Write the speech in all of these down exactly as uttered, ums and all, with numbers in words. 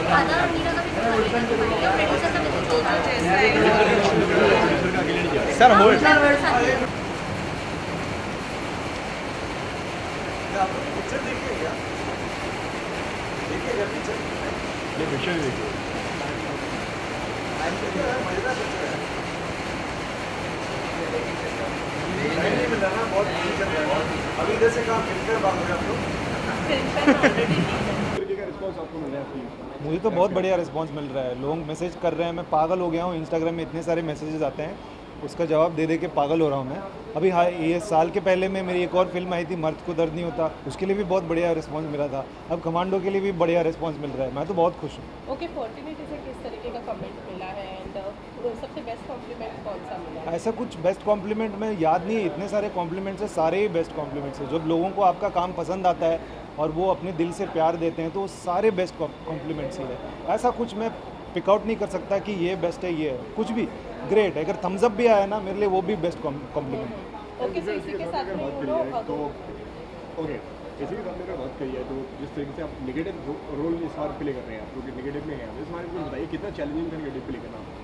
Sir hold picture देखिए क्या देखिए क्या पिक्चर ये पिक्चर देखिए मजेदार पिक्चर है नहीं मिल रहा ना बहुत अभी इधर से काम फिल्म कर बात हो आप लोग मुझे तो बहुत बढ़िया रिस्पांस मिल रहा है। लोग मैसेज कर रहे हैं, मैं पागल हो गया हूँ। इंस्टाग्राम में इतने सारे मैसेजेस आते हैं, उसका जवाब दे दे के पागल हो रहा हूँ मैं। अभी हाँ, ये साल के पहले में मेरी एक और फिल्म आई थी मर्द को दर्द नहीं होता, उसके लिए भी बहुत बढ़िया रिस्पांस मिला था। अब कमांडो के लिए भी बढ़िया रिस्पांस मिल रहा है, मैं तो बहुत खुश हूँ। ओके, फॉर्चुनेटली से किस तरीके का कमेंट मिला है एंड सबसे बेस्ट कॉम्प्लीमेंट कौन सा मिला है? ऐसा कुछ बेस्ट कॉम्प्लीमेंट में याद नहीं है, इतने सारे कॉम्प्लीमेंट्स हैं, सारे ही बेस्ट कॉम्प्लीमेंट्स हैं। जब लोगों को आपका काम पसंद आता है और वो अपने दिल से प्यार देते हैं तो वो सारे बेस्ट कॉम्प्लीमेंट्स ही है। ऐसा कुछ मैं पिकआउट नहीं कर सकता कि ये बेस्ट है, ये है कुछ भी ग्रेट। अगर थम्स अप भी आया ना मेरे लिए, वो भी बेस्ट कॉम्प्लीमेंट। ओके, सो इसी के साथ में यू नो तो ओके इसी के साथ में अगर बात करी है तो जिस तरीके से आप नेगेटिव रोल इस बार प्ले कर रहे हैं, आप जो कि नेगेटिव में हैं, इस बारे में बताइए कितना चैलेंजिंग है नेगेटिव प्ले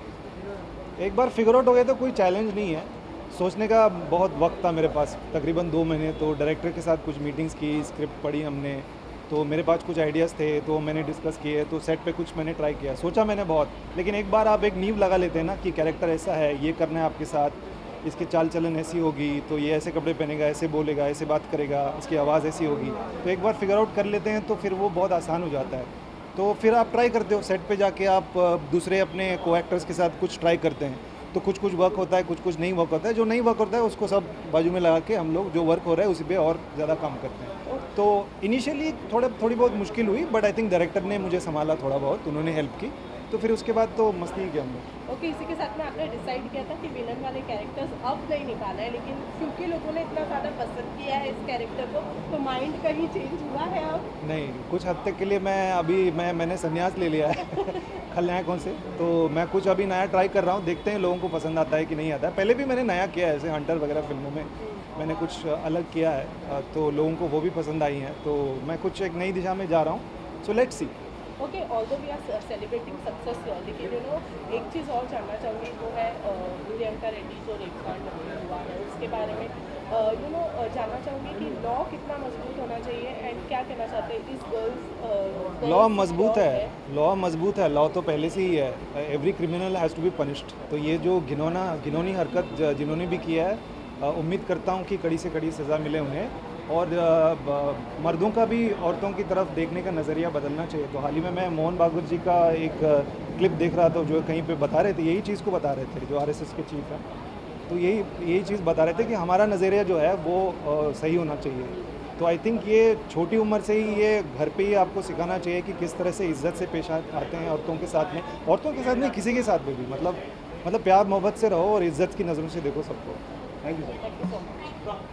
करना? एक बार फिगर आउट हो गया तो कोई चैलेंज नहीं है। सोचने का बहुत वक्त था मेरे पास, तकरीबन दो महीने। तो डायरेक्टर के साथ कुछ मीटिंग्स की, स्क्रिप्ट पढ़ी हमने, तो मेरे पास कुछ आइडियाज़ थे तो मैंने डिस्कस किए। तो सेट पे कुछ मैंने ट्राई किया, सोचा मैंने बहुत। लेकिन एक बार आप एक नींव लगा लेते हैं ना कि कैरेक्टर ऐसा है, ये करना है आपके साथ, इसकी चाल चलन ऐसी होगी, तो ये ऐसे कपड़े पहनेगा, ऐसे बोलेगा, ऐसे बात करेगा, इसकी आवाज़ ऐसी होगी, तो एक बार फिगर आउट कर लेते हैं तो फिर वो बहुत आसान हो जाता है। तो फिर आप ट्राई करते हो, सेट पे जाके आप दूसरे अपने को एक्टर्स के साथ कुछ ट्राई करते हैं, तो कुछ कुछ वर्क होता है, कुछ कुछ नहीं वर्क होता है। जो नहीं वर्क होता है उसको सब बाजू में लगा के हम लोग जो वर्क हो रहा है उसी पे और ज़्यादा काम करते हैं। तो इनिशियली थोड़े थोड़ी बहुत मुश्किल हुई, बट आई थिंक डायरेक्टर ने मुझे संभाला थोड़ा बहुत, उन्होंने हेल्प की, तो फिर उसके बाद तो मस्ती ही किया हम लोग। ओके, इसी के साथ में आपने डिसाइड किया था कि विलन वाले कैरेक्टर्स अब नहीं निकालना है, लेकिन क्योंकि लोगों ने इतना ज़्यादा पसंद किया है इस कैरेक्टर को, तो माइंड कहीं चेंज हुआ है अब? नहीं, कुछ हद तक के लिए मैं अभी मैं मैंने संन्यास ले लिया है खलनायकों से। तो मैं कुछ अभी नया ट्राई कर रहा हूँ, देखते हैं लोगों को पसंद आता है कि नहीं आता है। पहले भी मैंने नया किया है, ऐसे हंटर वगैरह फिल्मों में मैंने कुछ अलग किया है, तो लोगों को वो भी पसंद आई हैं। तो मैं कुछ एक नई दिशा में जा रहा हूँ, so let's see. Okay, although we are celebrating success, लेकिन यू नो एक चीज़ और जानना चाहूँगी, वो है प्रियंका रेड्डी जो रेपकांड हुआ है उसके बारे में यू नो जानना चाहूँगी कि लॉ कितना मजबूत होना चाहिए एंड क्या कहना चाहते हैं इस गर्ल्स? लॉ मजबूत है, लॉ मजबूत है, लॉ तो पहले से ही है, every criminal has to be punished. तो ये जो घिनौना घिनौनी हरकत जिन्होंने भी किया है, उम्मीद करता हूँ कि कड़ी से कड़ी सज़ा मिले उन्हें। और मर्दों का भी औरतों की तरफ देखने का नज़रिया बदलना चाहिए। तो हाल ही में मैं मोहन भागवत जी का एक क्लिप देख रहा था, जो कहीं पे बता रहे थे, यही चीज़ को बता रहे थे, जो आरएसएस के चीफ हैं, तो यही यही चीज़ बता रहे थे कि हमारा नज़रिया जो है वो सही होना चाहिए। तो आई थिंक ये छोटी उम्र से ही ये घर पे ही आपको सिखाना चाहिए कि किस तरह से इज़्ज़त से पेश आते हैं औरतों के साथ में, औरतों के साथ नहीं, किसी के साथ में भी। मतलब मतलब प्यार मोहब्बत से रहो और इज़्ज़त की नज़रों से देखो सबको। Thank you sir.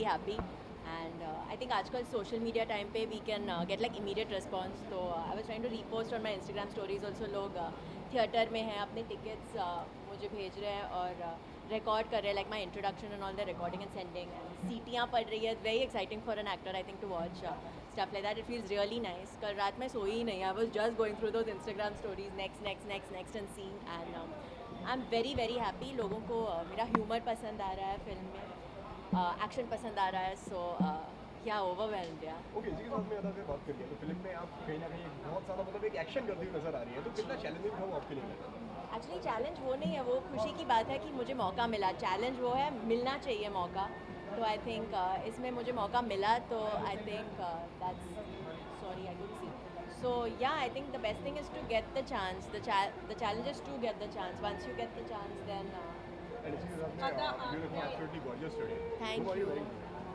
happy. And uh, I think आजकल social media time पे we can uh, get like immediate response. तो uh, I was trying to repost on my Instagram stories also लोग थिएटर में हैं अपने tickets uh, मुझे भेज रहे हैं और रिकॉर्ड uh, कर रहे हैं like my introduction and all the recording and sending. सीटियाँ पड़ रही है, very exciting for an actor I think to watch uh, stuff like that. It feels really nice. कल रात में सोई ही नहीं. I was just going through those Instagram stories next next next next and seeing and um, I'm very very happy. लोगों को uh, मेरा humor पसंद आ रहा है फिल्म में. एक्शन uh, पसंद आ रहा है सो क्या ओवरवेल्म्ड या ओके इसी के साथ में अदा से बात करिए तो फिल्म में आप कहीं ना कहीं एक बहुत सारा मतलब एक एक्शन करती हुई नजर आ रही है तो कितना चैलेंजिंग था वो आपके लिए? एक्चुअली चैलेंज वो नहीं है, वो खुशी की बात है कि मुझे मौका मिला. चैलेंज वो है मिलना चाहिए मौका. तो आई थिंक uh, इसमें मुझे मौका मिला तो I think that's sorry I don't see so yeah I think the best thing is to get the chance. The the challenge is to get the chance. Once you get the chance then And इसी के साथ में uh, beautiful, absolutely gorgeous today. Thank Who are you. wearing?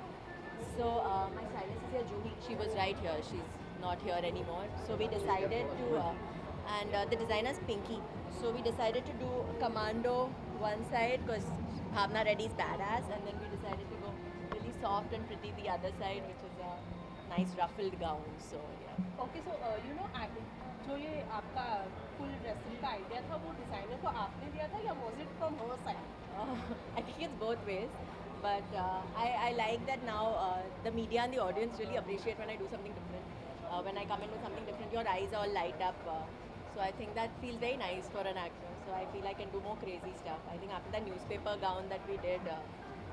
So uh, my stylist is here, Juhi. She was right here. She's not here anymore. So we decided to, uh, and uh, the designer is Pinky. So we decided to do Commando one side because Bhavna Reddy is badass, and then we decided to go really soft and pretty the other side, which is a nice ruffled gown. So yeah. Okay so you know जो ये आपका full dressing का idea था वो designer को आपने दिया था या was it from her side? Uh, I think it's both ways, but uh, I, I like that now uh, the media and the audience really appreciate when I do something different. Uh, when I come in with something different, your eyes all light up. Uh, so I think that feels very nice for an actor. So I feel I can do more crazy stuff. I think after that newspaper gown that we did, uh,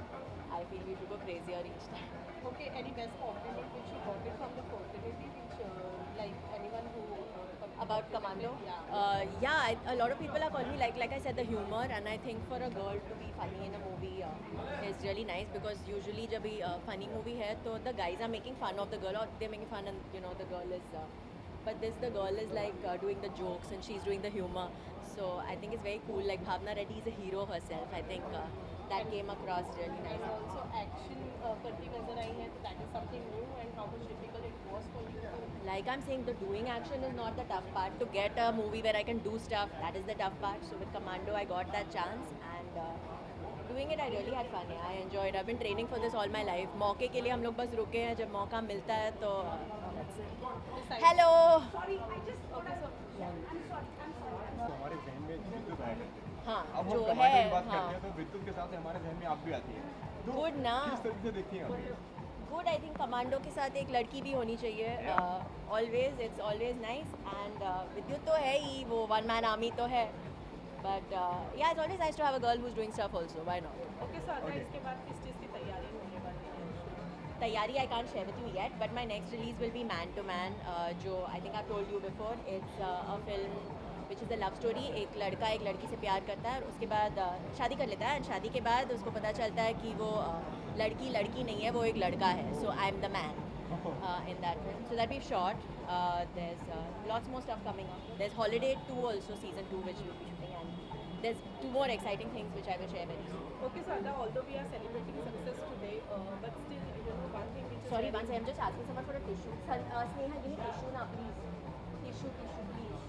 I feel we should go crazier each time. Okay, any best compliment which you got it from the fraternity, which uh, like anyone who uh, About Commando? Yeah. Uh, yeah, I, a lot of people are calling me, like like I said, the humor, and I think for a girl to be funny in a movie uh, is really nice because usually जब भी uh, funny movie है तो the guys are making fun of the girl or they're making fun and you know the girl is uh, but this the girl is like uh, doing the jokes and she's doing the humor. So I think it's very cool. Like Bhavna Reddy is a hero herself. I think uh, that came across really and nice. also action uh, करती नजर आई है तो that is something new and how much difficult it was for you to Like I'm saying, the doing action is not the tough part. To get a movie where I can do stuff, that is the tough part. So with Commando, I got that chance, and uh, doing it, I really had fun. Yeah, I enjoyed. I've been training for this all my life. मौके के लिए हम लोग बस रुके हैं. जब मौका मिलता है तो that's it. decide. Hello. Sorry, I just okay, so I'm sorry, I'm sorry. तो हमारे जहन में विद्युत आया करते हैं. हाँ, अब जो हम है, टमाटर की बात हाँ. करते हैं तो विद्युत के साथ हमारे जहन में आप भी आती है. तो Good ना. किस तरीके से देखती हैं आप? गुड. आई थिंक कमांडो के साथ एक लड़की भी होनी चाहिए. Always it's always nice and Vidyut तो है ही, वो वन मैन आर्मी तो है, but yeah it's always nice to have a girl who is doing stuff also. Why not? Okay, so Okay. इसके बाद किस चीज़ की तैयारी होने वाली है? तैयारी I can't share with you yet, but my next release will be man to man, जो I think I told you before. It's a film which is a love story. एक लड़का एक लड़की से प्यार करता है और उसके बाद uh, शादी कर लेता है, एंड शादी के बाद उसको पता चलता है कि वो uh, लड़की लड़की नहीं है, वो एक लड़का है. So I am the man in that film. So that we've shot. Uh, there's uh, lots more stuff coming up. There's Holiday two also, season two, which we'll be shooting, and there's two more exciting things which I will share very soon. Okay, so Ada, although we are celebrating success today, uh, but still, you know, one thing which is Sorry, very- once I'm just asking someone for a tissue. Son, uh, Sneha, give me tissue now, please. Tissue, tissue, please.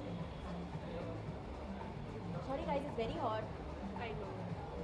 Sorry guys, it's very hot. I know.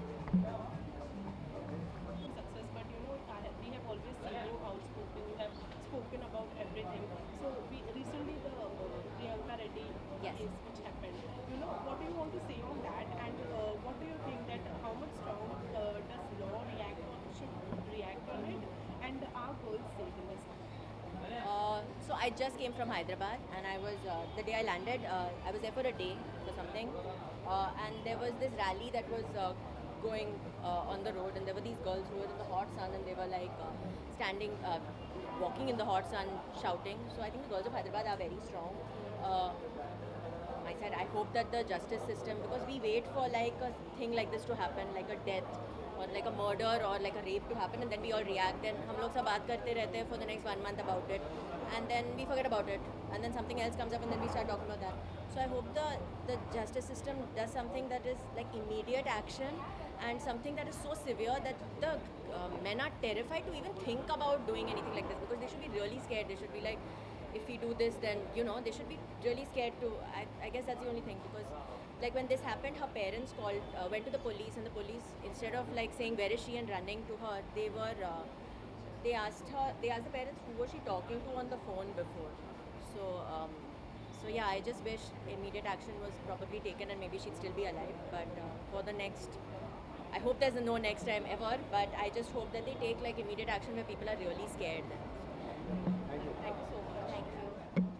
Success, but you know, I have, we have always seen you outspoken. You have spoken about everything. So we recently the uh, Priyanka Reddy Yes. case which happened. You know, what do you want to say on that? And uh, what do you think that how much strong uh, does law react or should react on it? And are girls safe in this? Uh, so I just came from Hyderabad, and I was uh, the day I landed. Uh, I was there for a day for something, uh, and there was this rally that was uh, going uh, on the road, and there were these girls who were in the hot sun, and they were like uh, standing, uh, walking in the hot sun, shouting. So I think the girls of Hyderabad are very strong. Uh, I said I hope that the justice system, because we wait for like a thing like this to happen, like a death or like a murder or like a rape to happen, and then we all react, and हम लोग सब बात करते रहते हैं for the next one month about it, and then we forget about it, and then something else comes up, and then we start talking about that. So I hope the the justice system does something that is like immediate action, and something that is so severe that the uh, men are terrified to even think about doing anything like this, because they should be really scared. They should be like, if we do this, then you know they should be really scared to. I, I guess that's the only thing, because like when this happened, her parents called, uh, went to the police, and the police, instead of like saying where is she and running to her, they were uh, they asked her, they asked the parents who was she talking to on the phone before. So, um, so yeah, I just wish immediate action was probably taken and maybe she'd still be alive. But uh, for the next, I hope there's no next time ever. But I just hope that they take like immediate action where people are really scared. Thank you. Thank you so much. Thank you.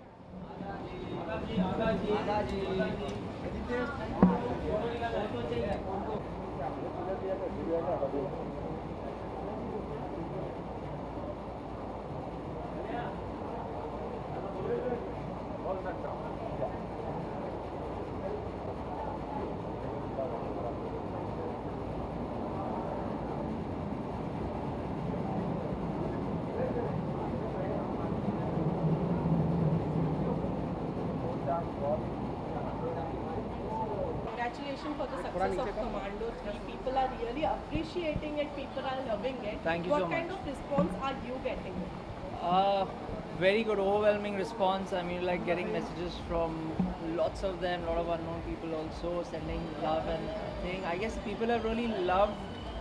Congratulations for the success of Commando three. People are really appreciating it. People are loving it. Thank you what so kind much. of response are you getting? Uh, very good, overwhelming response. I mean, like getting messages from lots of them, a lot of unknown people also sending love and thing. I guess people have really loved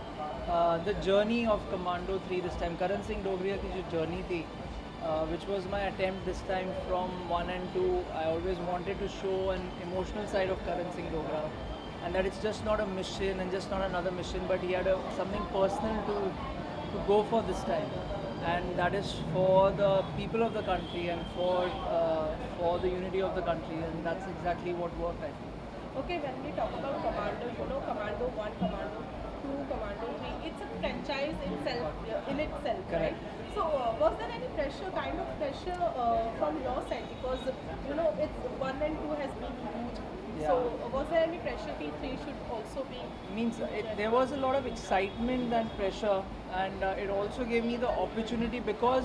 uh, the journey of Commando three this time. Karan Singh Dogriya ki jo journey thi, uh, which was my attempt this time from one and two. I always wanted to show an emotional side of Karan Singh Dogra, and that it's just not a mission and just not another mission, but he had a, something personal to to go for this time, and that is for the people of the country and for uh, for the unity of the country, and that's exactly what worked, I think. Okay, when we talk about Commando, you know Commando one, Commando two, Commando three, it's a franchise itself, uh, in itself, Correct. right? So, uh, was there any pressure, kind of pressure uh, from your side? Because, you know, it's one and two has been huge. Yeah. So, uh, was there any pressure T three should also be? Means it, there was a lot of excitement and pressure, and uh, it also gave me the opportunity because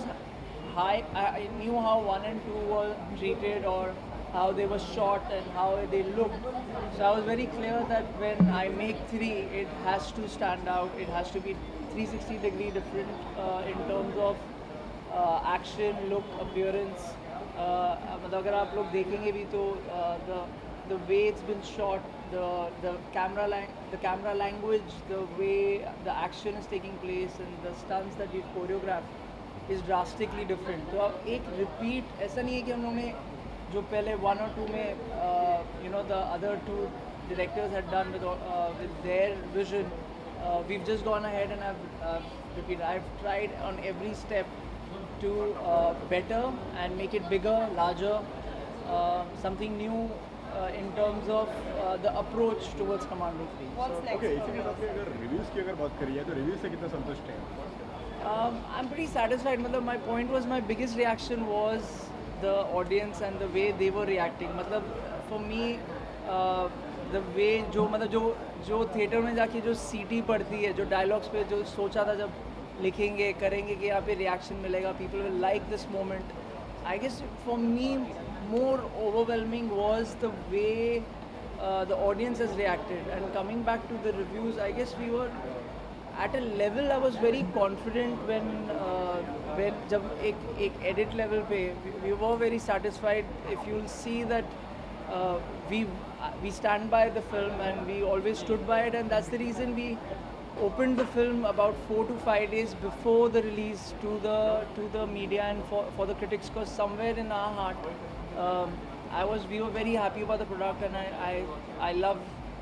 I, I knew how one and two were treated or how they were shot and how they looked. So I was very clear that when I make three, it has to stand out. It has to be three sixty degree different uh, in terms of uh, action, look, appearance. Uh, मतलब अगर आप लोग देखेंगे भी तो uh, the the way it's been shot, the the camera lang- the camera language, the way the action is taking place, and the stunts that we've choreographed is drastically different. तो अब एक repeat ऐसा नहीं है कि हम लोगों ने जो पहले one or two में uh, you know the other two directors had done with uh, with their vision. Uh, we've just gone ahead and I've uh, repeated. I've tried on every step to uh, better and make it bigger, larger, uh, something new uh, in terms of uh, the approach towards Commando three. What's So, next okay from इसी के your साथ में side? अगर reviews की अगर बात करी है तो रिव्यूज़ से कितना संतुष्ट हैं? Um, I'm pretty satisfied. Matlab, my point was my biggest reaction was the audience and the way they were reacting. Matlab, for me, uh, the way जो मतलब जो जो थिएटर में जाके जो सीटी पड़ती है, जो डायलॉग्स पे जो सोचा था जब लिखेंगे करेंगे कि यहाँ पे रिएक्शन मिलेगा, people will like this moment. I guess for me, more overwhelming was the way uh, the audience has reacted. And coming back to the reviews, I guess we were at a level I was very confident when uh, when जब एक एक edit level पे we, we were very satisfied. If you'll see that uh, we we stand by the film and we always stood by it, and that's the reason we opened the film about four to five days before the release to the to the media and for, for the critics, because somewhere in our heart um, I was we were very happy about the product, and I I, I love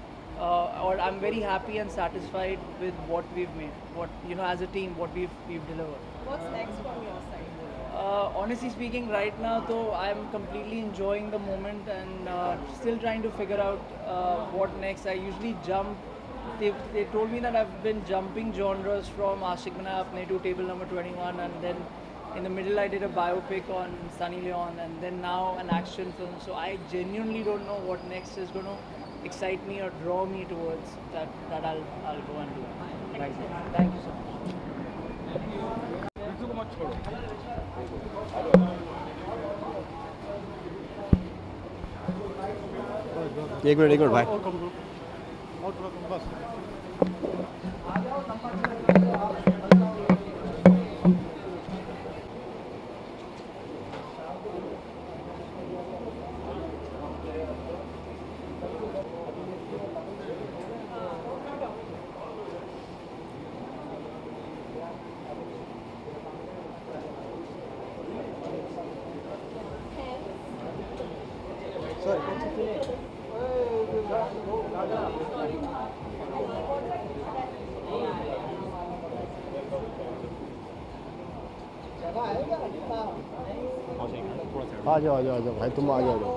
uh, or I'm very happy and satisfied with what we've made, what you know as a team, what we've we've delivered. What's next from your side? Uh, honestly speaking, right now, though, I'm completely enjoying the moment and uh, still trying to figure out uh, what next. I usually jump. They, they told me that I've been jumping genres from Ashik Bana Apne to Table Number twenty-one, and then in the middle I did a biopic on Sunny Leon, and then now an action film. So I genuinely don't know what next is going to excite me or draw me towards that. That I'll I'll go and do. Right. Thank you so much. एक minute एक minute भाई आ जाओ आ जाओ आ जाओ भाई, तुम आ जाओ आ जाओ।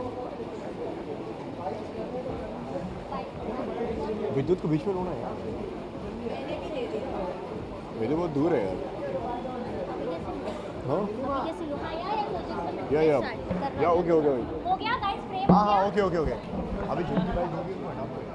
विद्युत को बीच में लोना है यार, मेरे बहुत दूर है यार। हाँ या या या ओके ओके ओके हो गया गाइस, फ्रेम हाँ हाँ ओके ओके ओके। अभी जो भी बाइक होगी उसको हटा दो।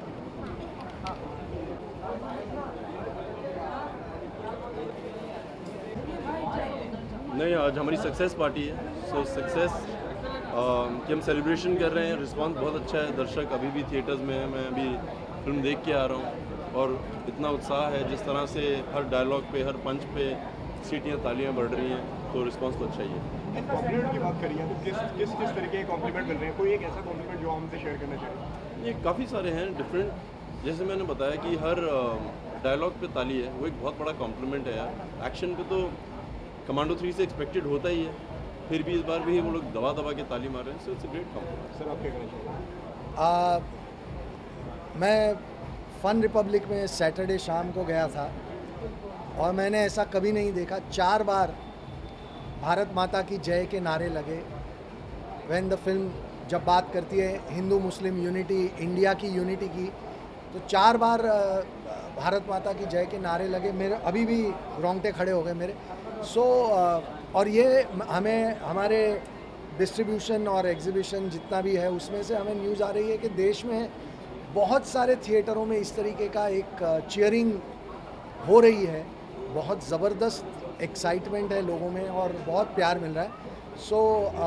नहीं, आज हमारी सक्सेस पार्टी है। सो सक्सेस कि हम सेलिब्रेशन कर रहे हैं। रिस्पांस बहुत अच्छा है, दर्शक अभी भी थिएटर्स में है। मैं अभी फिल्म देख के आ रहा हूँ और इतना उत्साह है, जिस तरह से हर डायलॉग पे, हर पंच पे सीटियाँ तालियाँ बढ़ रही हैं, तो रिस्पांस तो अच्छा ही है। कॉम्प्लीमेंट की बात करिए तो किस किस किस तरीके के कॉम्प्लीमेंट मिल रहे हैं? कोई एक ऐसा कॉम्प्लीमेंट जो हमसे शेयर करना चाहिए? ये काफ़ी सारे हैं डिफरेंट। जैसे मैंने बताया कि हर डायलॉग पे ताली है, वो एक बहुत बड़ा कॉम्प्लीमेंट है यार। एक्शन पे तो कमांडो थ्री से एक्सपेक्टेड होता ही है, फिर भी इस बार भी वो लोग दबा दबा के ताली मार रहे हैं। So it's a great compliment. Sir आप क्या कहना चाहिए? आ, मैं फ़न रिपब्लिक में सैटरडे शाम को गया था और मैंने ऐसा कभी नहीं देखा, चार बार भारत माता की जय के नारे लगे। व्हेन द फिल्म जब बात करती है हिंदू मुस्लिम यूनिटी, इंडिया की यूनिटी की, तो चार बार भारत माता की जय के नारे लगे। मेरे अभी भी रोंगटे खड़े हो गए मेरे। सो so, और ये हमें हमारे डिस्ट्रीब्यूशन और एग्जीबिशन जितना भी है उसमें से हमें न्यूज़ आ रही है कि देश में बहुत सारे थिएटरों में इस तरीके का एक चीयरिंग हो रही है। बहुत ज़बरदस्त एक्साइटमेंट है लोगों में और बहुत प्यार मिल रहा है। So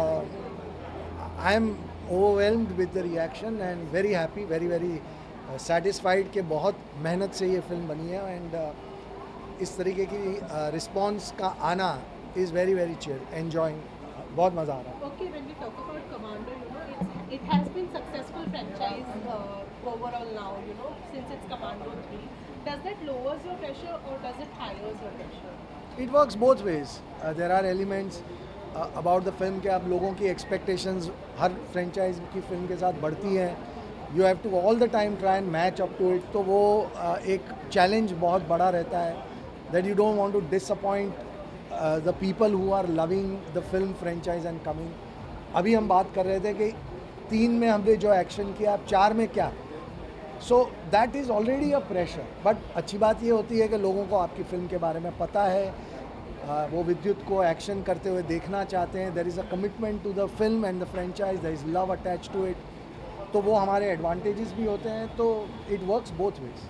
I am overwhelmed with the reaction and very happy, very very satisfied कि बहुत मेहनत से ये फिल्म बनी है एंड uh, इस तरीके की रिस्पांस uh, का आना is very very cheer, enjoying, बहुत मज़ा आ रहा है। Okay, when we talk about Commando, you know, it's, it has been successful franchise uh, overall now, you know, since it's Commando three. Does that lowers your pressure or does it higher your pressure? It works both ways. Uh, there are elements uh, about the film कि आप लोगों की expectations हर franchise की film के साथ बढ़ती हैं। You have to all the time try and match up to it. तो वो uh, एक challenge बहुत बड़ा रहता है that you don't want to disappoint uh, the people who are loving the film franchise and coming. अभी हम बात कर रहे थे कि तीन में हमने जो एक्शन किया, अब चार में क्या, so that is already a pressure. But अच्छी बात ये होती है कि लोगों को आपकी फ़िल्म के बारे में पता है, uh, वो विद्युत को एक्शन करते हुए देखना चाहते हैं। There is a commitment to the film and the franchise, there is love attach to it, तो वो हमारे एडवांटेजेस भी होते हैं। तो it works both ways.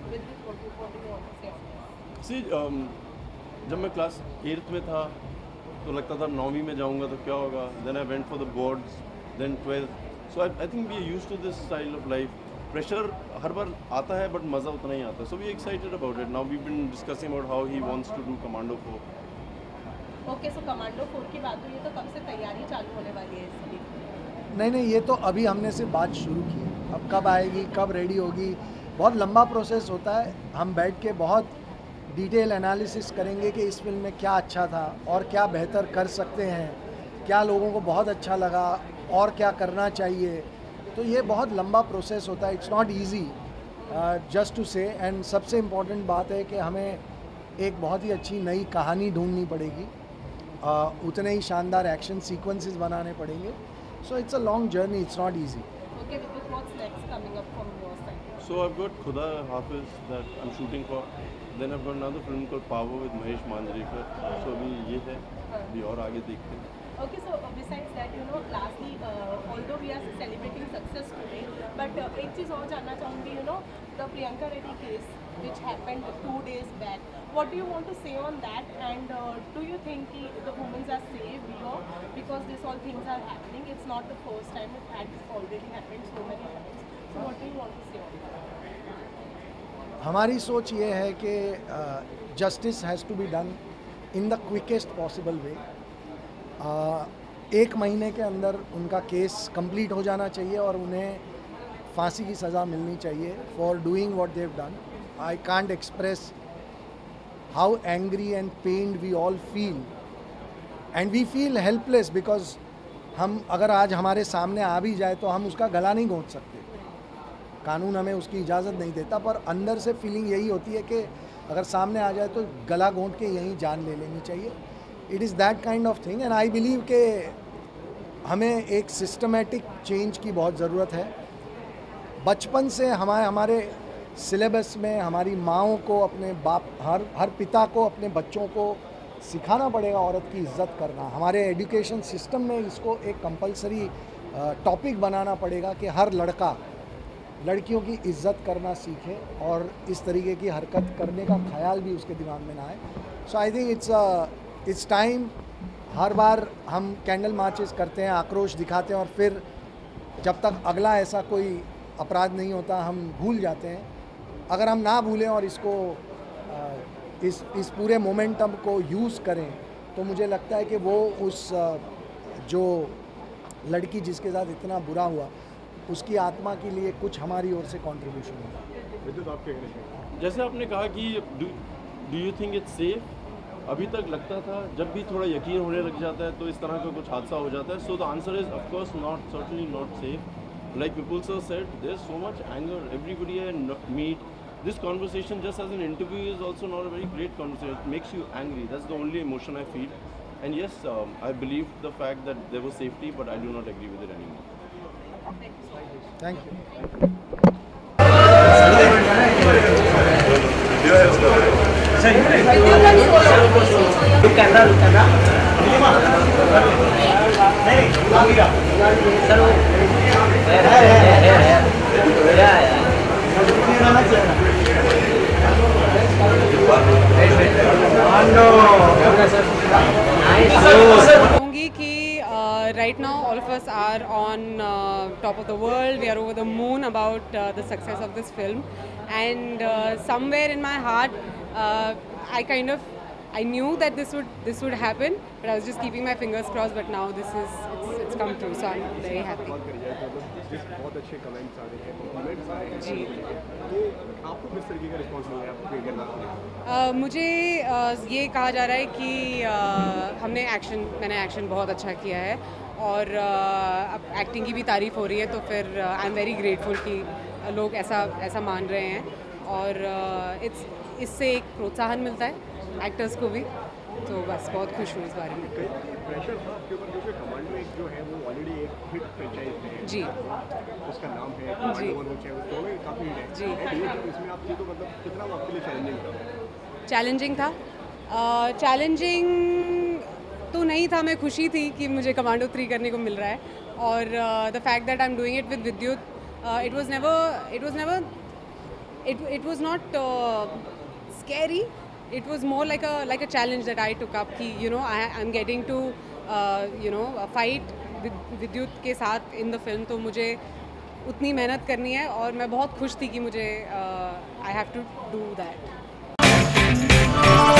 See um, जब मैं क्लास एट्थ में था तो लगता था नौवीं में जाऊंगा तो क्या होगा। Then I went for the boards, then twelfth. So I I think we are used to this style of life. Pressure हर बार आता है बट मज़ा उतना ही आता है। So we excited about it. Now we been discussing about how he wants to do commando four. Okay, so commando four की बात हुई है तो कब से तैयारी चालू होने वाली है इसकी? नहीं नहीं, ये तो अभी हमने सिर्फ बात शुरू की है। अब कब आएगी, कब रेडी होगी, बहुत लंबा प्रोसेस होता है। हम बैठ के बहुत डिटेल एनालिसिस करेंगे कि इस फिल्म में क्या अच्छा था और क्या बेहतर कर सकते हैं, क्या लोगों को बहुत अच्छा लगा और क्या करना चाहिए। तो ये बहुत लंबा प्रोसेस होता है। It's not easy just to say. And सबसे इम्पॉर्टेंट बात है कि हमें एक बहुत ही अच्छी नई कहानी ढूंढनी पड़ेगी, uh, उतने ही शानदार एक्शन सीक्वेंसेस बनाने पड़ेंगे। So it's a long journey, it's not easy. Okay, Vidit, what's next coming up from your side? So I've got Khuda Hafiz that I'm shooting for. Then I've got another film called Power with Mahesh Manjrekar. So अभी ये है, अभी और आगे देखते हैं। Okay, so uh, besides that, you know, lastly, uh, although we are celebrating success today, but uh, एक चीज़ और जानना चाहूँगी, you know, the Priyanka Reddy case which happened two days back. What do you want to say on that? And uh, do you think ki the women are safe here because this all things are happening? It's not the first time; it had already happened so many times. So what do you want to say on that? हमारी सोच ये है कि justice has to be done in the quickest possible way. एक महीने के अंदर उनका केस कंप्लीट हो जाना चाहिए और उन्हें फांसी की सज़ा मिलनी चाहिए for doing what they have done. I can't express how angry and pained we all feel, and we feel helpless because हम अगर आज हमारे सामने आ भी जाए तो हम उसका गला नहीं घोंट सकते, कानून हमें उसकी इजाज़त नहीं देता, पर अंदर से फीलिंग यही होती है कि अगर सामने आ जाए तो गला घोंट के यहीं जान ले लेनी चाहिए। It is that kind of thing and I believe के हमें एक सिस्टमेटिक चेंज की बहुत ज़रूरत है। बचपन से हमारे हमारे सिलेबस में हमारी माँओं को, अपने बाप, हर हर पिता को अपने बच्चों को सिखाना पड़ेगा औरत की इज़्ज़त करना। हमारे एजुकेशन सिस्टम में इसको एक कंपलसरी टॉपिक बनाना पड़ेगा कि हर लड़का लड़कियों की इज़्ज़त करना सीखे और इस तरीके की हरकत करने का ख्याल भी उसके दिमाग में ना आए। So I think it's it's time. हर बार हम कैंडल मार्चेस करते हैं, आक्रोश दिखाते हैं और फिर जब तक अगला ऐसा कोई अपराध नहीं होता हम भूल जाते हैं। अगर हम ना भूलें और इसको इस इस पूरे मोमेंटम को यूज़ करें तो मुझे लगता है कि वो उस जो लड़की जिसके साथ इतना बुरा हुआ उसकी आत्मा के लिए कुछ हमारी ओर से कंट्रीब्यूशन होगा। विद्युत आपके कहने से जैसे आपने कहा कि do do you think it's safe, अभी तक लगता था जब भी थोड़ा यकीन होने लग जाता है तो इस तरह का कुछ हादसा हो जाता है। So the answer is of course not, certainly not safe. Like Vipul sir said, there is so much anger, everybody I meet, this conversation just as an interview is also not a very great conversation. It makes you angry. That's the only emotion I feel. And yes, um, I believe the fact that there was safety, but I do not agree with it anymore. Thank you. कहूँगी कि right now all of us are on uh, top of the world. We are over the moon about uh, the success of this film, and uh, somewhere in my heart, uh, I kind of I knew that this would this would happen, but I was just keeping my fingers crossed. But now this is it's, it's come true, so I'm very happy. बहुत अच्छे comments आ रहे हैं, compliments आ रहे हैं, जी। तो आपको किस तरीके का रिस्पॉन्स मिल रहा है आपको क्या कहना है? Uh, मुझे uh, ये कहा जा रहा है कि uh, हमने एक्शन मैंने एक्शन बहुत अच्छा किया है और uh, अब एक्टिंग की भी तारीफ़ हो रही है, तो फिर आई एम वेरी ग्रेटफुल कि uh, लोग ऐसा ऐसा मान रहे हैं और इट्स uh, इससे एक प्रोत्साहन मिलता है एक्टर्स को भी, तो बस बहुत खुश हूँ इस बारे में। प्रेशर था आपके ऊपर क्योंकि कमांडो एक जो है वो ऑलरेडी एक हिट फ्रेंचाइज है जी, उसका नाम है कमांडो वन हो चाहे वो दोनों ही काफ़ी हिट है जी। एंड ये जब इसमें आप थी तो मतलब कितना वो आपके लिए चैलेंजिंग था? चैलेंजिंग था, चैलेंजिंग uh, तो नहीं था, मैं खुशी थी कि मुझे कमांडो थ्री करने को मिल रहा है और the fact that I am doing it with Vidyut, it was never it was never it it was not scary, it was more like a like a challenge that I took up कि you know I I'm getting to uh, you know fight with विद्युत के साथ in the film, तो मुझे उतनी मेहनत करनी है और मैं बहुत खुश थी कि मुझे uh, I have to do that.